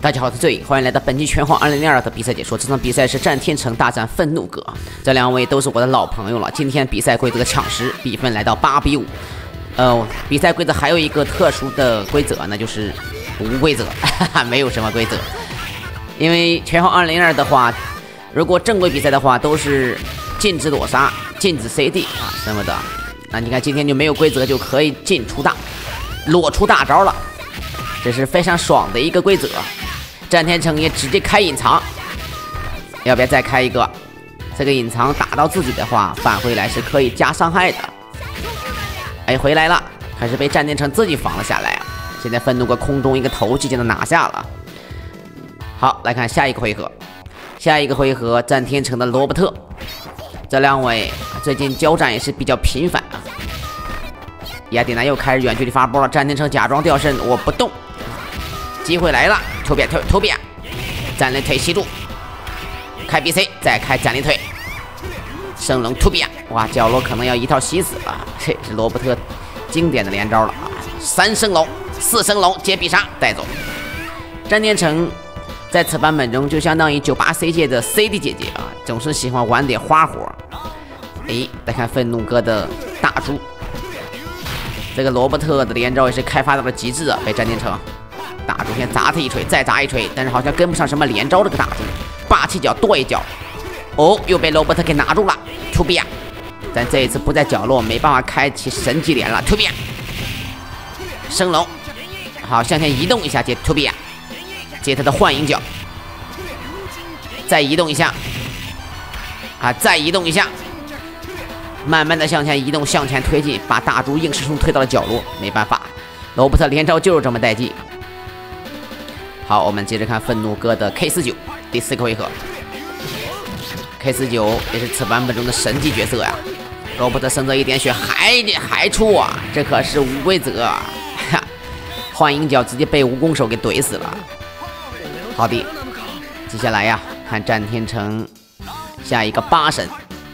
大家好，我是醉影，欢迎来到本期拳皇2002的比赛解说。这场比赛是战天成大战愤怒哥，这两位都是我的老朋友了。今天比赛规则抢十，比分来到8比5。比赛规则还有一个特殊的规则，那就是无规则，没有什么规则。因为拳皇2002的话，如果正规比赛的话，都是禁止裸杀、禁止 CD 啊什么的。那你看今天就没有规则，就可以进出大，裸出大招了，这是非常爽的一个规则。战天成也直接开隐藏，要不要再开一个？这个隐藏打到自己的话，返回来是可以加伤害的。哎，回来了，可是被战天成自己防了下来啊！现在愤怒哥空中一个头就将他拿下了。好，来看下一个回合。下一个回合，战天成的罗伯特，这两位最近交战也是比较频繁啊。雅典娜又开始远距离发波了，战天成假装掉身，我不动。机会来了，突变，战连腿吸住，开 BC， 再开战连腿，升龙突变，哇，角落可能要一套吸死了，这是罗伯特经典的连招了啊！3升龙，4升龙接必杀带走。战天成在此版本中就相当于98C 界的 CD 姐姐啊，总是喜欢玩点花活。哎，再看愤怒哥的大猪，这个罗伯特的连招也是开发到了极致啊，被战天成。大猪先砸他一锤，再砸一锤，但是好像跟不上什么连招。这个大猪霸气脚跺一脚，哦，又被罗伯特给拿住了。突变，但这一次不在角落，没办法开启神级连了。突变，升龙，好，向前移动一下接突变，接他的幻影脚，再移动一下，啊，再移动一下，慢慢的向前移动，向前推进，把大猪硬生生推到了角落。没办法，罗伯特连招就是这么带劲。好，我们接着看愤怒哥的 K49 第4个回合。K49 也是此版本中的神级角色呀，罗伯特剩这一点血还出啊，这可是无规则啊！幻影脚直接被蜈蚣手给怼死了。好的，接下来呀，看战天成下一个8神，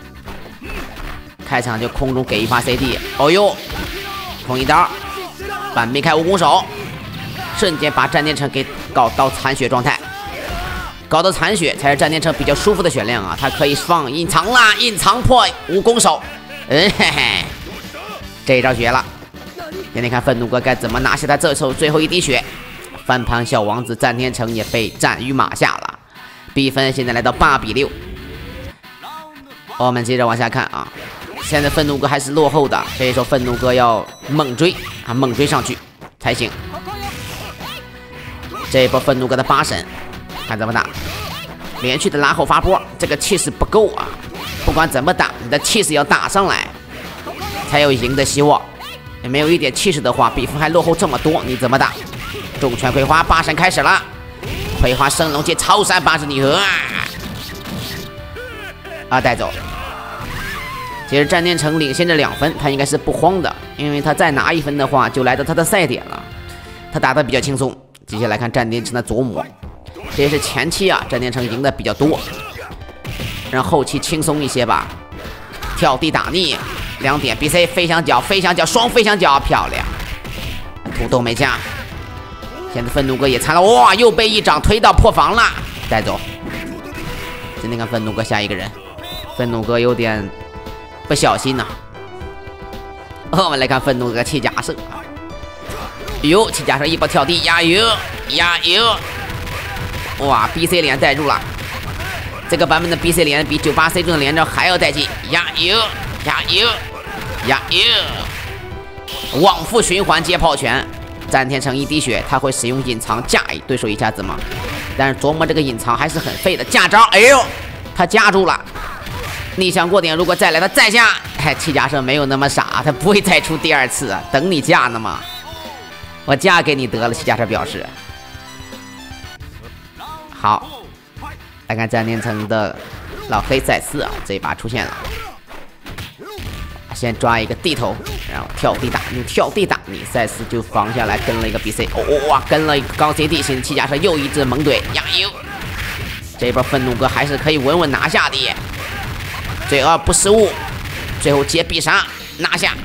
开场就空中给一发 CD， 哦呦，空一刀，反避开蜈蚣手。瞬间把战天成给搞到残血状态，搞到残血才是战天成比较舒服的血量啊！他可以放隐藏啦，隐藏破蜈蚣手，嘿嘿，这一招绝了！现在看愤怒哥该怎么拿下他这手最后一滴血。翻盘小王子战天成也被斩于马下了，比分现在来到8比6。我们接着往下看啊，现在愤怒哥还是落后的，所以说愤怒哥要猛追啊，猛追上去才行。这一波愤怒哥的8神，看怎么打，连续的拉后发波，这个气势不够啊！不管怎么打，你的气势要打上来，才有赢的希望。也没有一点气势的话，比分还落后这么多，你怎么打？重拳葵花8神开始了，葵花升龙接超闪8神女和啊，带走。其实战天成领先着2分，他应该是不慌的，因为他再拿1分的话，就来到他的赛点了。他打得比较轻松。接下来看战天成的琢磨，这也是前期啊，战天成赢的比较多，让后期轻松一些吧。跳地打逆2点 BC 飞翔脚，双飞翔脚，漂亮！土豆没加，现在愤怒哥也残了，哇，又被一掌推到破防了，带走。今天看愤怒哥下一个人，愤怒哥有点不小心呐。我们来看愤怒哥气甲射。哟，气甲射一波跳地，加油！哇 ，BC 连带住了。这个版本的 BC 连比98C 中的连招还要带劲，加油！往复循环接炮拳，战天成一滴血，他会使用隐藏架对手一下子吗？但是琢磨这个隐藏还是很废的，架招，哎呦，他夹住了。逆向过点，如果再来他再架，气甲射没有那么傻，他不会再出第2次啊，等你架呢嘛。我嫁给你得了，气甲射表示。好，来看战天成的老黑赛斯啊，这一把出现了。先抓一个地头，然后跳地打，用跳地打你，赛斯就防下来，跟了一个 BC， 哇，跟了一个高 CD， 现在气甲射又一只猛怼，加油！这一波愤怒哥还是可以稳稳拿下的，最后不失误，最后接必杀拿下。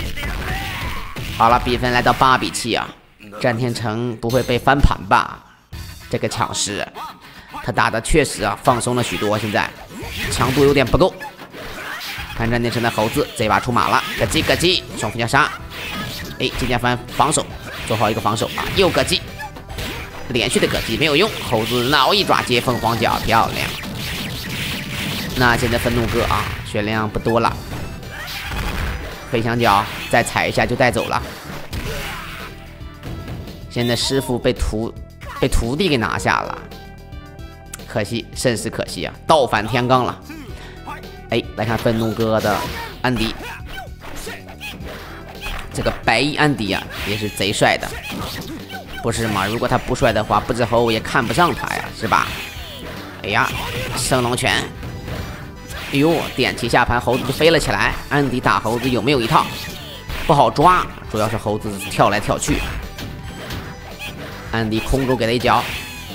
好了，比分来到8比7啊！战天成不会被翻盘吧？ 这个抢食，他打的确实放松了许多，现在强度有点不够。看战天成的猴子这把出马了，咯叽咯叽，双飞夹杀。哎，金剑帆防守做好一个防守啊，又咯叽，连续的咯叽没有用，猴子脑一爪接凤凰脚，漂亮。那现在愤怒哥啊，血量不多了，飞翔脚再踩一下就带走了。现在师傅被徒弟给拿下了，可惜，甚是可惜啊！倒反天罡了。哎，来看愤怒哥的安迪，这个白衣安迪啊，也是贼帅的，不是吗？如果他不帅的话，不知猴也看不上他呀，是吧？哎呀，升龙拳！哎呦，点起下盘，猴子就飞了起来。安迪打猴子有没有一套？不好抓，主要是猴子跳来跳去。安迪空中给他一脚，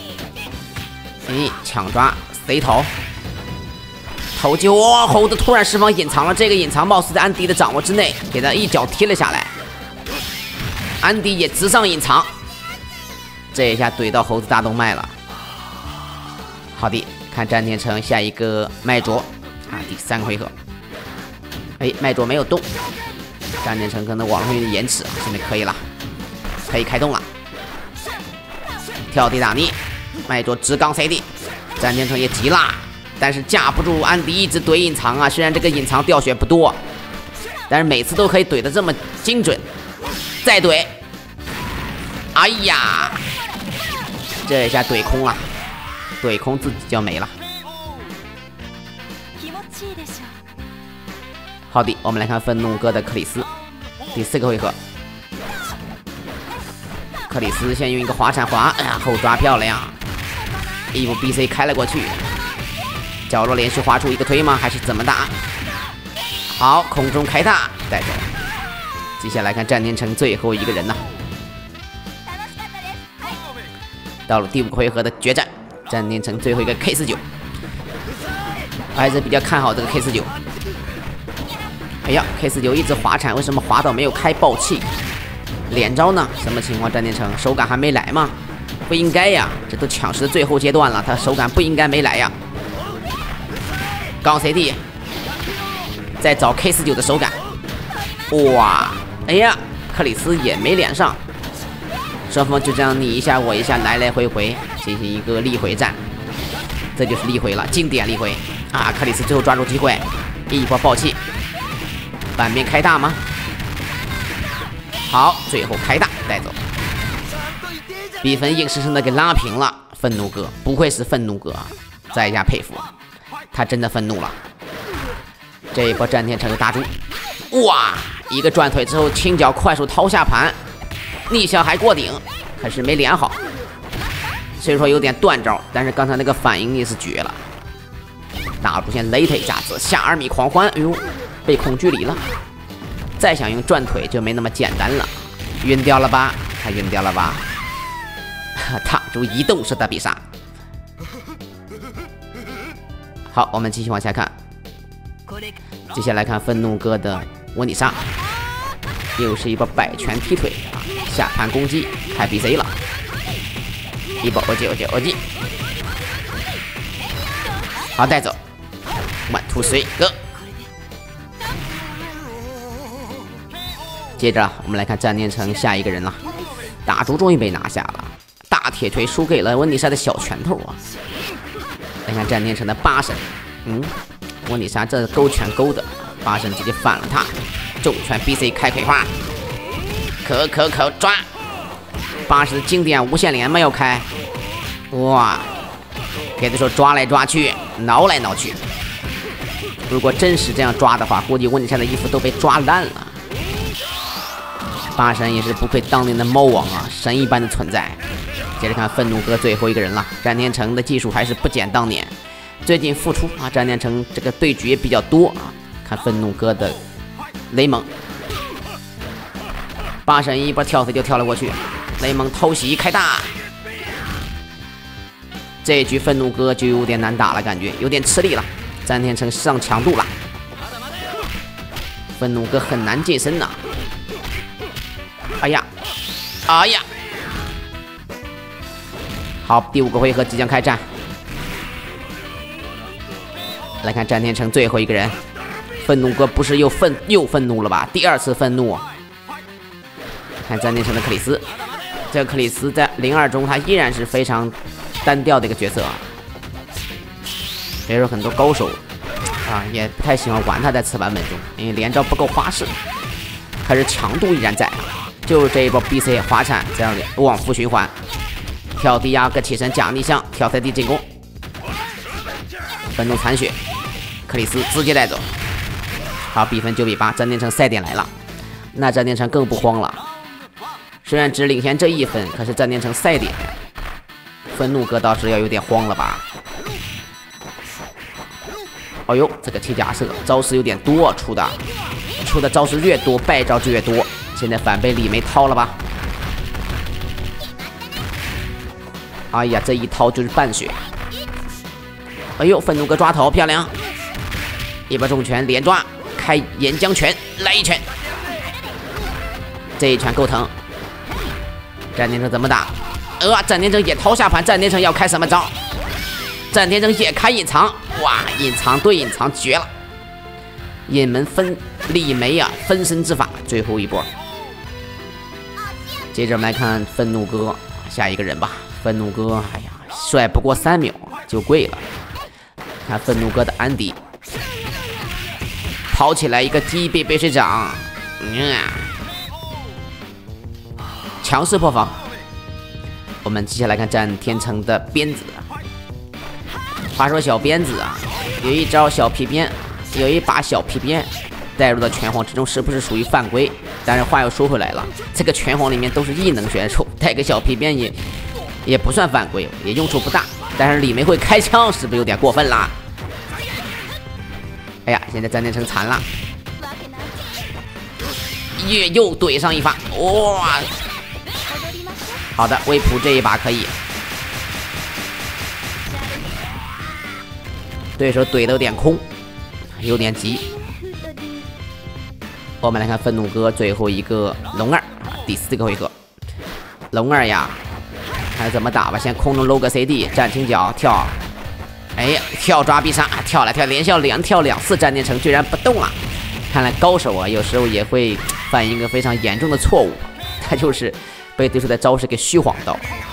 抢抓 C 头，头击，哇！猴子突然释放隐藏了，这个隐藏貌似在安迪的掌握之内，给他一脚踢了下来。安迪也直上隐藏，这一下怼到猴子大动脉了。好的，看战天成下一个麦卓啊，第3个回合。哎，麦卓没有动，战天成可能网上有点延迟，现在可以了，可以开动了。跳地打逆，麦卓直刚 CD， 战天成也急了，但是架不住安迪一直怼隐藏啊。虽然这个隐藏掉血不多，但是每次都可以怼得这么精准。再怼，哎呀，这一下怼空了，怼空自己就没了。好的，我们来看愤怒哥的克里斯，第4个回合。克里斯先用一个滑铲滑，后抓漂亮，一步 BC 开了过去，角落连续滑出一个推吗？还是怎么打？好，空中开大带走。接下来看战天成最后一个人呐，到了第5个回合的决战，战天成最后一个 K49，还是比较看好这个 K49。哎呀 ，K49一直滑铲，为什么滑到没有开爆气？连招呢？什么情况？战天成手感还没来吗？不应该呀，这都抢食的最后阶段了，他手感不应该没来呀。刚 CD， 再找 K49的手感。哇，哎呀，克里斯也没连上，双方就这样你一下我一下，来来回回进行一个力回战，这就是力回了，经典力回啊！克里斯最后抓住机会，一波爆气，反面开大吗？好，最后开大带走，比分硬生生的给拉平了。愤怒哥不愧是愤怒哥啊，在下佩服，他真的愤怒了。这一波战天成又打住，哇！一个转腿之后，轻脚快速掏下盘，逆向还过顶，可是没连好。虽说有点断招，但是刚才那个反应也是绝了。大出现雷腿架子，下2米狂欢，哎呦，被控距离了。再想用转腿就没那么简单了，晕掉了吧？他晕掉了吧？踏出移动式的必杀。好，我们继续往下看。接下来看愤怒哥的模拟杀，又是一波摆拳踢腿啊，下盘攻击开 BC 了，一波欧记，好带走，1 2 3 go。接着我们来看战天成下一个人了，大猪终于被拿下了，大铁锤输给了温迪莎的小拳头啊。来看战天成的8神，温迪莎这勾拳勾的，8神直接反了他，重拳 BC 开葵花，可抓，8神的经典无限连吗？要开，哇，给他说抓来抓去，挠来挠去。如果真是这样抓的话，估计温迪莎的衣服都被抓烂了。8神也是不愧当年的猫王啊，神一般的存在。接着看愤怒哥最后一个人了，战天成的技术还是不减当年，最近复出啊，战天成这个对局也比较多啊。看愤怒哥的雷蒙，8神一波跳飞就跳了过去，雷蒙偷袭开大，这一局愤怒哥就有点难打了，感觉有点吃力了，战天成上强度了，愤怒哥很难近身呐。哎呀， 好，第5个回合即将开战。来看战天成最后一个人，愤怒哥不是又愤怒了吧？第2次愤怒。看战天成的克里斯，这个克里斯在02中他依然是非常单调的一个角色啊，所以说很多高手啊也不太喜欢玩他在此版本中，因为连招不够花式，可是强度依然在。就这一波 BC 滑铲这样的往复循环，跳低压个起身假逆向，跳3D 进攻，愤怒残血，克里斯直接带走。好，比分9比8，战天成赛点来了，那战天成更不慌了。虽然只领先这1分，可是战天成赛点，愤怒哥倒是要有点慌了吧？哦呦，这个铁甲射招式有点多，出的招式越多，败招就越多。现在反被李梅掏了吧？哎呀，这一掏就是半血。哎呦，愤怒哥抓头，漂亮！一波重拳连抓，开岩浆拳，来一拳。这一拳够疼。战天成怎么打？战天成也掏下盘，战天成要开什么招？战天成也开隐藏，哇，隐藏对隐藏绝了！隐门分李梅啊，分身之法，最后一波。接着我们来看愤怒哥，下一个人吧。愤怒哥，哎呀，帅不过3秒就跪了。看愤怒哥的安迪，跑起来一个低背背水掌，强势破防。我们接下来看战天成的鞭子。话说小鞭子啊，有一招小皮鞭，有一把小皮鞭带入到拳皇之中，是不是属于犯规？但是话又说回来了，这个拳皇里面都是异能选手，带个小皮鞭也不算犯规，也用处不大。但是李梅会开枪，是不是有点过分啦？哎呀，现在战天成残了，又怼上一发，哇！好的，微普这一把可以，对手怼的有点空，有点急。我们来看愤怒哥最后一个龙二啊，第4个回合，龙二呀，看怎么打吧。先空中搂个 CD， 站停脚跳，哎呀，跳抓必杀，跳来跳连续连跳2次，战天成居然不动了。看来高手啊，有时候也会犯一个非常严重的错误，他就是被对手的招式给虚晃到。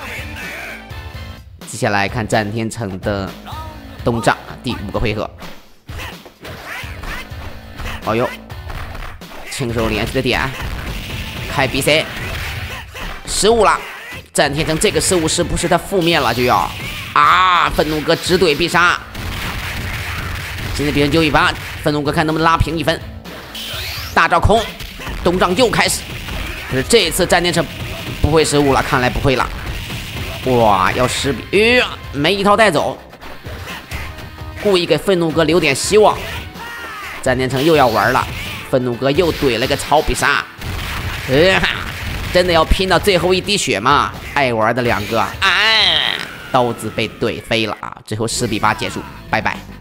接下来看战天成的东丈第5个回合，哦呦！轻手连续的点，开 BC， 失误了。战天成这个失误是不是他负面了就要啊？愤怒哥直怼必杀，现在比分9比8，愤怒哥看能不能拉平1分。大招空，东丈又开始，可是这一次战天成不会失误了，看来不会了。哇，要10比，没一套带走，故意给愤怒哥留点希望。战天成又要玩了。愤怒哥又怼了个超必杀，真的要拼到最后一滴血吗？爱玩的2个，刀子被怼飞了啊！最后10比8结束，拜拜。